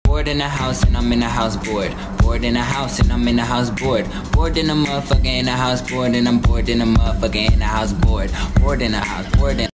Bored in the house and I'm in the house bored. Bored in the house and I'm in the house bored. Bored in the motherfucker in the house bored, and I'm bored in the motherfucker in the house bored. Bored in the house, bored in